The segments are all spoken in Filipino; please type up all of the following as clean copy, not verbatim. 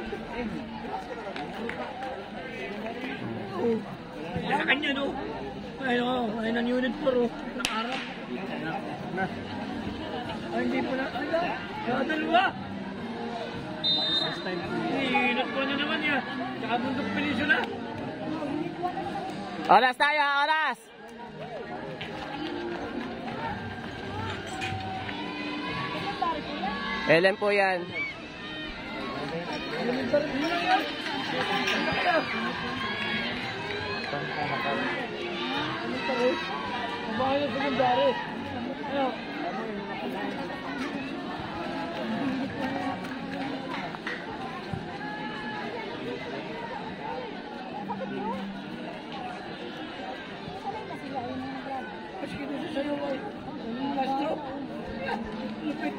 Sa kanya, no? Ayun ang unit 4, oh. Nakarap. Ay, hindi po na. Ay, dalawa. Inat po na naman yan. Tsaka bundok peninsula. Oras tayo, oras! Ellen po yan. Bahay na secondary. Ano? Mas kita sa sayo ay Castro. Lupit.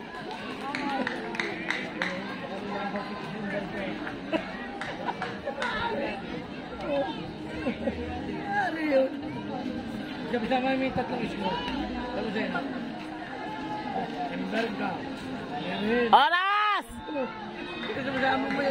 Ano yun? Sama may tatlong ismo. Tapos yun. Embarga. Oras! Ito sama mo mo